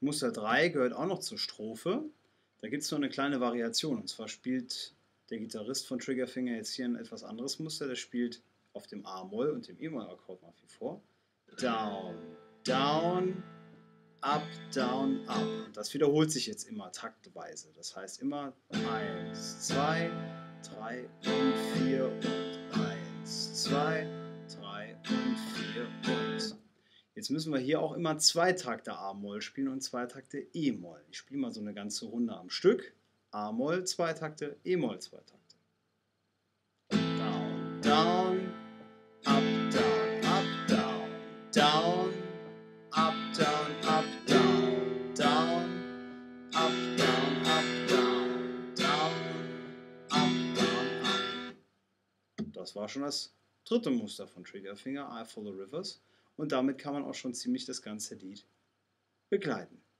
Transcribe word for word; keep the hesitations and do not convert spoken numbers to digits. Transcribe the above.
Muster drei gehört auch noch zur Strophe. Da gibt es noch eine kleine Variation. Und zwar spielt der Gitarrist von Triggerfinger jetzt hier ein etwas anderes Muster. Der spielt auf dem A-Moll und dem E-Moll-Akkord nach wie vor. Down, down, up, down, up. Und das wiederholt sich jetzt immer taktweise. Das heißt immer eins, zwei, drei und vier und eins, zwei, drei und vier und. Jetzt müssen wir hier auch immer zwei Takte A-Moll spielen und zwei Takte E-Moll. Ich spiele mal so eine ganze Runde am Stück. A-Moll, zwei Takte, E-Moll, zwei Takte. Down, down, up, down, up, down, down, up, down, up, down, down, up, down, up, down, down, up, down, up. Das war schon das dritte Muster von Triggerfinger, I Follow Rivers. Und damit kann man auch schon ziemlich das ganze Lied begleiten.